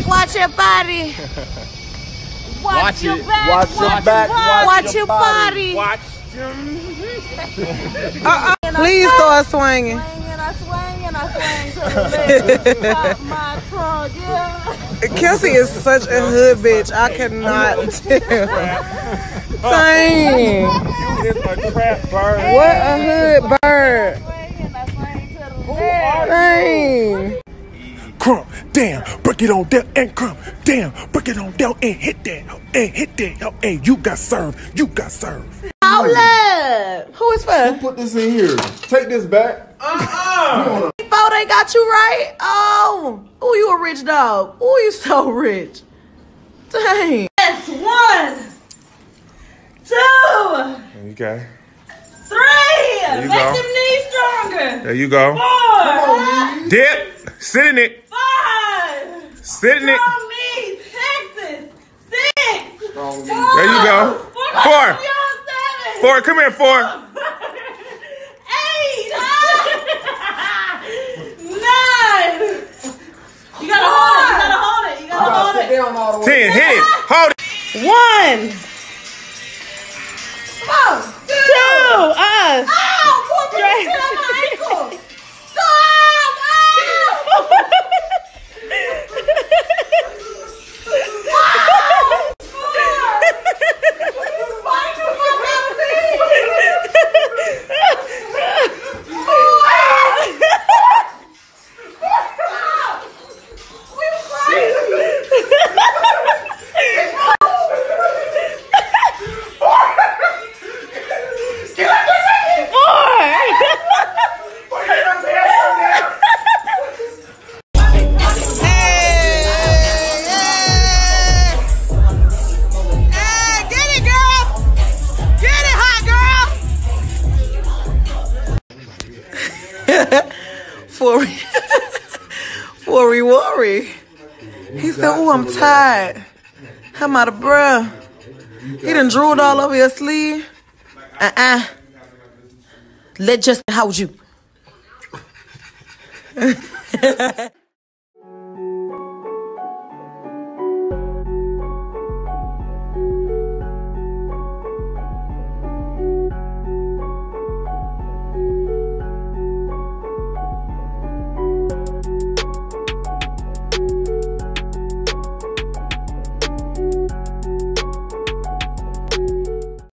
Watch your body. Watch your back. Watch your back. Watch your body. Watch. Please start swinging. I swing to the left. Pop my trunk, yeah. Kelsey is such a hood bitch. I cannot tell. Dang. You is a crap bird. What a hood bird. I swing to the left. Dang. Crump, damn, break it on down and crump, damn, break it on down and hit that, Hey, you got served, Hold up. Who is for? Put this in here. Take this back. Before they got you right? Oh, you a rich dog. Oh, you so rich. Dang. That's 1, 2, Okay. 3. There you Make go. them knees stronger. There you go. 4, Dip, sit in it, 5. sit in it. Strong knees. Texas. 6. There you go. 4. 4, come here, 4. 8. 9. You gotta hold it. You gotta hold it. Sit down all the way. 10, hit it, hold it. 1, Come on. 2, Oh, poor baby, sit on my ankle. Stop. Worry. He said, "Oh, I'm tired. I'm out of breath." He done drooled all over your sleeve. Let Justin hold you.